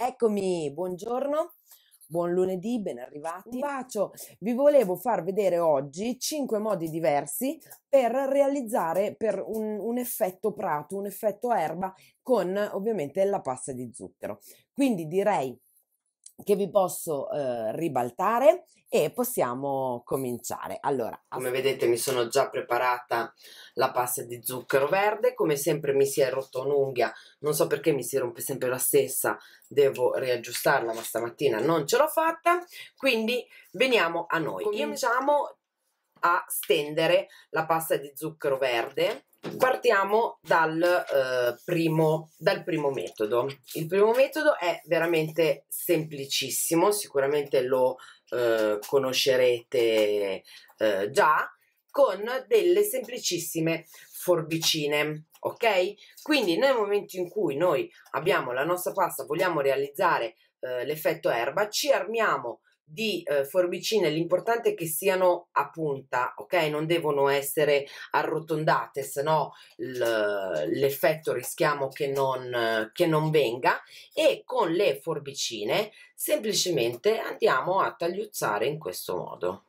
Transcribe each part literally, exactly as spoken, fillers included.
Eccomi, buongiorno, buon lunedì, ben arrivati. Un bacio. Vi volevo far vedere oggi cinque modi diversi per realizzare per un, un effetto prato, un effetto erba con ovviamente la pasta di zucchero. Quindi direi che vi posso eh, ribaltare e possiamo cominciare. Allora, come vedete mi sono già preparata la pasta di zucchero verde. Come sempre mi si è rotta un'unghia, non so perché mi si rompe sempre la stessa, devo riaggiustarla, ma stamattina non ce l'ho fatta. Quindi veniamo a noi. Cominciamo a stendere la pasta di zucchero verde. Partiamo dal, eh, primo, dal primo metodo. Il primo metodo è veramente semplicissimo, sicuramente lo eh, conoscerete eh, già, con delle semplicissime forbicine, ok? Quindi nel momento in cui noi abbiamo la nostra pasta, vogliamo realizzare eh, l'effetto erba, ci armiamo di eh, forbicine. L'importante è che siano a punta, ok? Non devono essere arrotondate, se no l'effetto rischiamo che non, che non venga. E con le forbicine semplicemente andiamo a tagliuzzare in questo modo,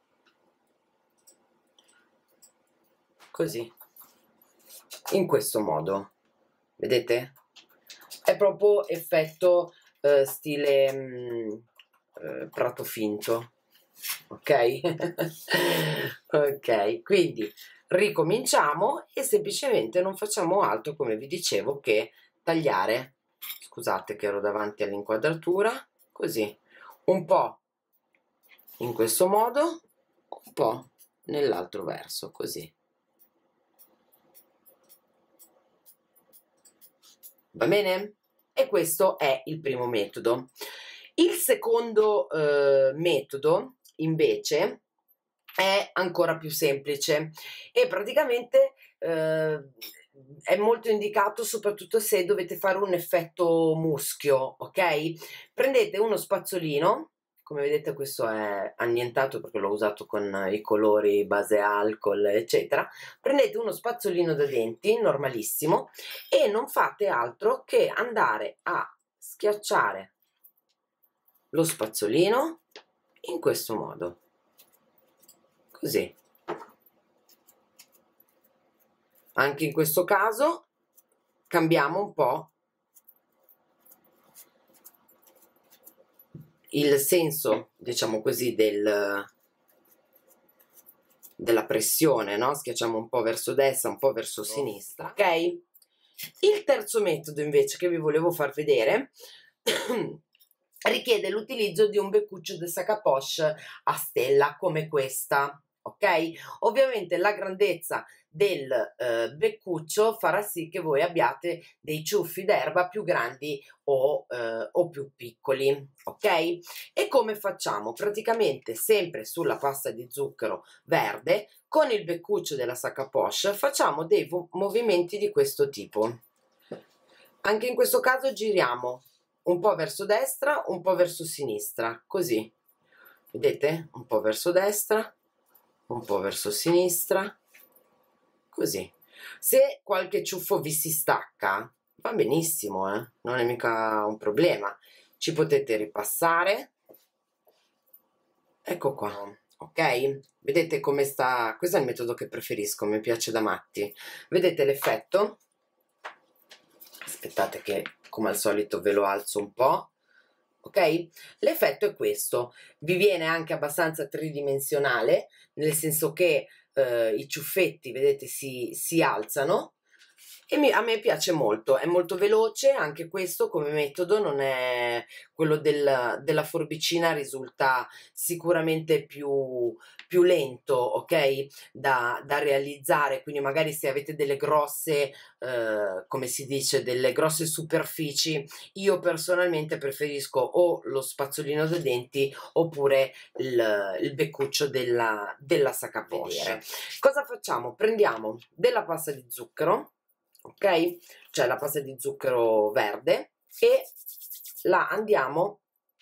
così, in questo modo, vedete? È proprio effetto eh, stile mh, eh, prato finto, ok? Ok, quindi ricominciamo e semplicemente non facciamo altro, come vi dicevo, che tagliare. Scusate che ero davanti all'inquadratura, così, un po' in questo modo, un po' nell'altro verso, così. Va bene? E questo è il primo metodo. Il secondo eh, metodo invece è ancora più semplice e praticamente eh, è molto indicato soprattutto se dovete fare un effetto muschio, ok? Prendete uno spazzolino, come vedete questo è annientato perché l'ho usato con i colori base alcol eccetera. Prendete uno spazzolino da denti normalissimo e non fate altro che andare a schiacciare lo spazzolino in questo modo, così. Anche in questo caso cambiamo un po' il senso, diciamo così, del, della pressione, no? Schiacciamo un po' verso destra, un po' verso sinistra, ok? Il terzo metodo invece che vi volevo far vedere richiede l'utilizzo di un beccuccio de sac à poche a stella come questa, ok? Ovviamente la grandezza del eh, beccuccio farà sì che voi abbiate dei ciuffi d'erba più grandi o, eh, o più piccoli, ok? E come facciamo? Praticamente sempre sulla pasta di zucchero verde con il beccuccio della sac à poche facciamo dei movimenti di questo tipo. Anche in questo caso giriamo un po' verso destra, un po' verso sinistra, così, vedete? Un po' verso destra, un po' verso sinistra, così. Se qualche ciuffo vi si stacca, va benissimo, eh? Non è mica un problema. Ci potete ripassare. Ecco qua, ok? Vedete come sta? Questo è il metodo che preferisco, mi piace da matti. Vedete l'effetto? Aspettate che come al solito ve lo alzo un po', ok? L'effetto è questo, vi viene anche abbastanza tridimensionale, nel senso che eh, i ciuffetti, vedete, si, si alzano e mi, a me piace molto, è molto veloce, anche questo come metodo non è quello del, della forbicina, risulta sicuramente più, più lento, ok, da, da realizzare, quindi magari se avete delle grosse, eh, come si dice, delle grosse superfici, io personalmente preferisco o lo spazzolino da denti oppure il, il beccuccio della, della sac à poche. Cosa facciamo? Prendiamo della pasta di zucchero, ok? Cioè la pasta di zucchero verde e la andiamo,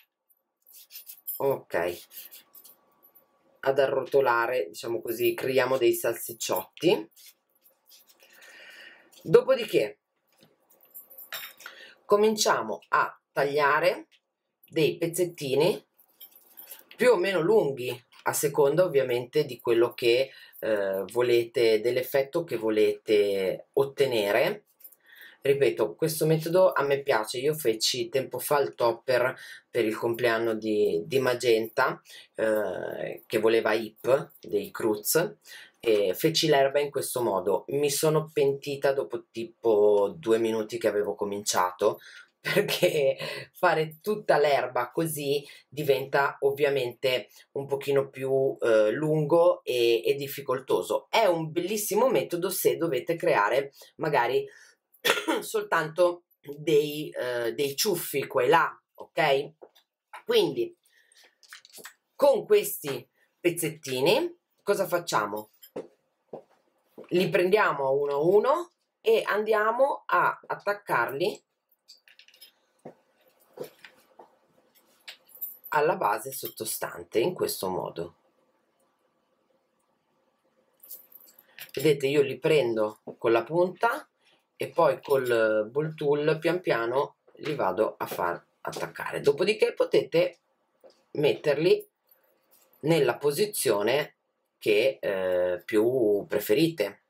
ok, ad arrotolare, diciamo così, creiamo dei salsicciotti. Dopodiché cominciamo a tagliare dei pezzettini più o meno lunghi, a seconda ovviamente di quello che eh, volete, dell'effetto che volete ottenere. Ripeto, questo metodo a me piace. Io feci tempo fa il topper per il compleanno di, di Magenta, eh, che voleva I P dei Cruz, e feci l'erba in questo modo. Mi sono pentita dopo tipo due minuti che avevo cominciato, perché fare tutta l'erba così diventa ovviamente un pochino più eh, lungo e, e difficoltoso. È un bellissimo metodo se dovete creare magari soltanto dei, eh, dei ciuffi qua e là, ok? Quindi con questi pezzettini cosa facciamo? Li prendiamo a uno a uno e andiamo a attaccarli alla base sottostante in questo modo. Vedete, io li prendo con la punta e poi col ball tool pian piano li vado a far attaccare. Dopodiché potete metterli nella posizione che eh, più preferite,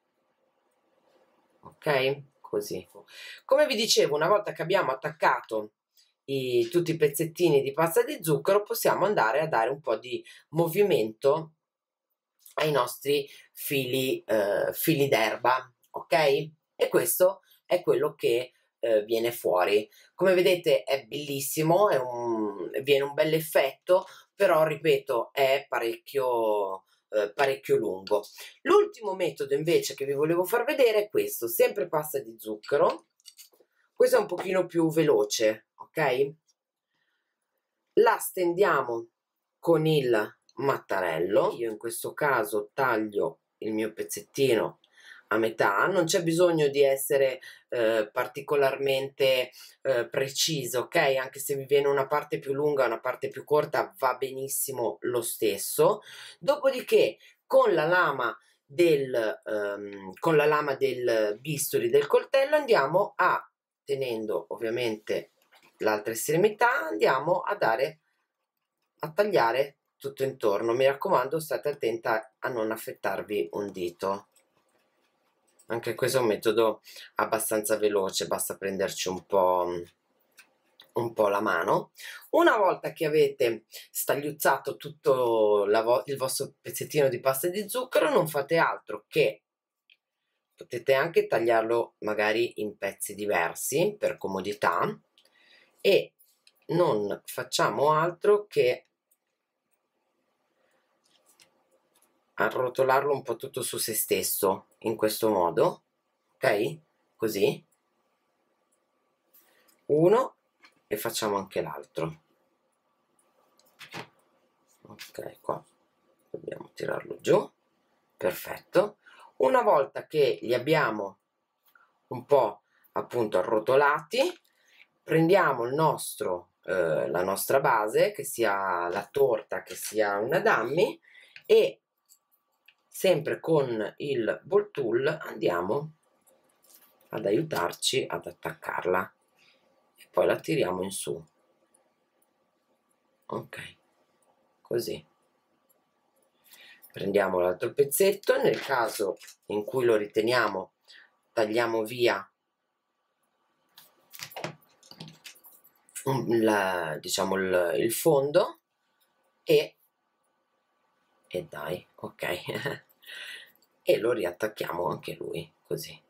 ok? Così. Come vi dicevo, una volta che abbiamo attaccato i, tutti i pezzettini di pasta di zucchero, possiamo andare a dare un po' di movimento ai nostri fili, eh, fili d'erba, ok? E questo è quello che eh, viene fuori. Come vedete è bellissimo, è un, viene un bel effetto, però ripeto è parecchio, eh, parecchio lungo. L'ultimo metodo invece che vi volevo far vedere è questo, sempre pasta di zucchero. Questo è un pochino più veloce, ok? La stendiamo con il mattarello. Io in questo caso taglio il mio pezzettino a metà, non c'è bisogno di essere eh, particolarmente eh, preciso, ok? Anche se vi viene una parte più lunga, una parte più corta, va benissimo lo stesso. Dopodiché con la lama del, um, con la lama del bisturi del coltello andiamo a, tenendo ovviamente l'altra estremità, andiamo a dare, a tagliare tutto intorno. Mi raccomando, state attenta a non affettarvi un dito. Anche questo è un metodo abbastanza veloce, basta prenderci un po', un po' la mano. Una volta che avete stagliuzzato tutto la vo il vostro pezzettino di pasta di zucchero, non fate altro che, potete anche tagliarlo magari in pezzi diversi per comodità, e non facciamo altro che arrotolarlo un po' tutto su se stesso in questo modo, ok? Così uno, e facciamo anche l'altro. Ok, qua dobbiamo tirarlo giù, perfetto. Una volta che li abbiamo un po' appunto arrotolati, prendiamo il nostro eh, la nostra base, che sia la torta, che sia una dummy, e sempre con il ball tool andiamo ad aiutarci ad attaccarla e poi la tiriamo in su, ok? Così prendiamo l'altro pezzetto, nel caso in cui lo riteniamo tagliamo via la, diciamo il, il fondo e e dai, ok. E lo riattacchiamo anche lui così,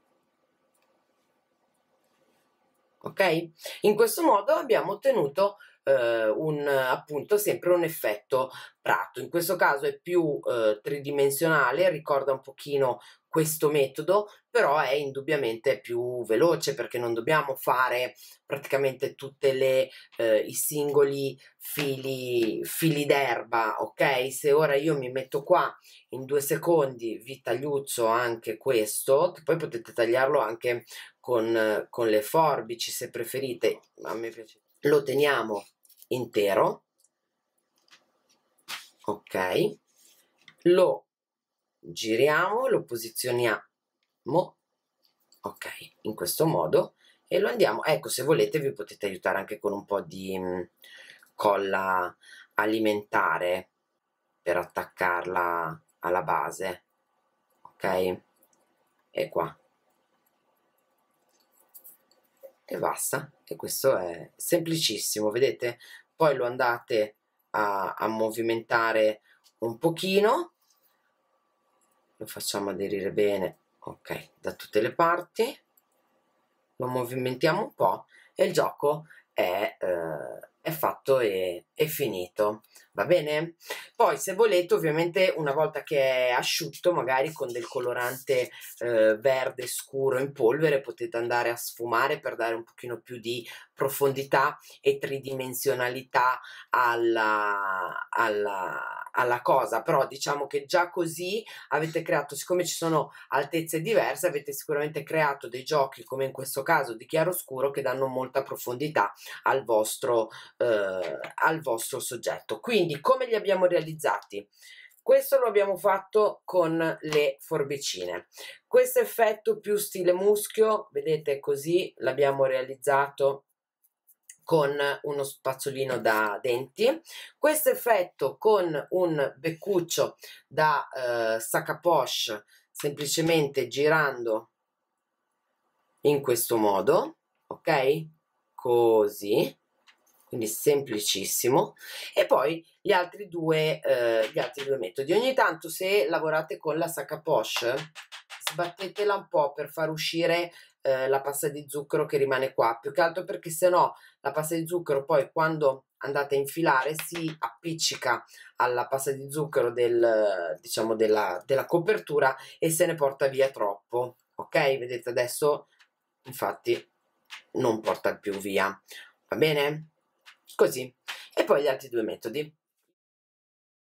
ok? In questo modo abbiamo ottenuto eh, un, appunto sempre un effetto prato. In questo caso è più eh, tridimensionale, ricorda un pochino questo metodo, però è indubbiamente più veloce, perché non dobbiamo fare praticamente tutte le eh, i singoli fili fili d'erba, ok? Se ora io mi metto qua in due secondi vi tagliuzzo anche questo, che poi potete tagliarlo anche con, con le forbici se preferite, a me piace. Lo teniamo intero, ok, lo giriamo, lo posizioniamo, ok, in questo modo, e lo andiamo, ecco, se volete vi potete aiutare anche con un po' di mh, colla alimentare per attaccarla alla base, ok? E qua. E basta, e questo è semplicissimo, vedete? Poi lo andate a, a movimentare un pochino, lo facciamo aderire bene, ok, da tutte le parti, lo movimentiamo un po' e il gioco è, eh, è fatto e è finito, va bene? Poi se volete, ovviamente, una volta che è asciutto, magari con del colorante eh, verde scuro in polvere, potete andare a sfumare per dare un pochino più di profondità e tridimensionalità alla, alla, alla cosa, però diciamo che già così avete creato, siccome ci sono altezze diverse, avete sicuramente creato dei giochi, come in questo caso di chiaroscuro, che danno molta profondità al vostro, eh, al vostro soggetto. Quindi come li abbiamo realizzati? Questo lo abbiamo fatto con le forbicine. Questo effetto più stile muschio, vedete, così l'abbiamo realizzato con uno spazzolino da denti. Questo effetto con un beccuccio da eh, sac à poche, semplicemente girando in questo modo, ok? Così, quindi semplicissimo. E poi gli altri due, eh, gli altri due metodi. Ogni tanto, se lavorate con la sac à poche, sbattetela un po' per far uscire eh, la pasta di zucchero che rimane qua, più che altro perché sennò la pasta di zucchero poi quando andate a infilare si appiccica alla pasta di zucchero del, diciamo della, della copertura e se ne porta via troppo, ok? Vedete adesso infatti non porta più via, va bene? Così. E poi gli altri due metodi.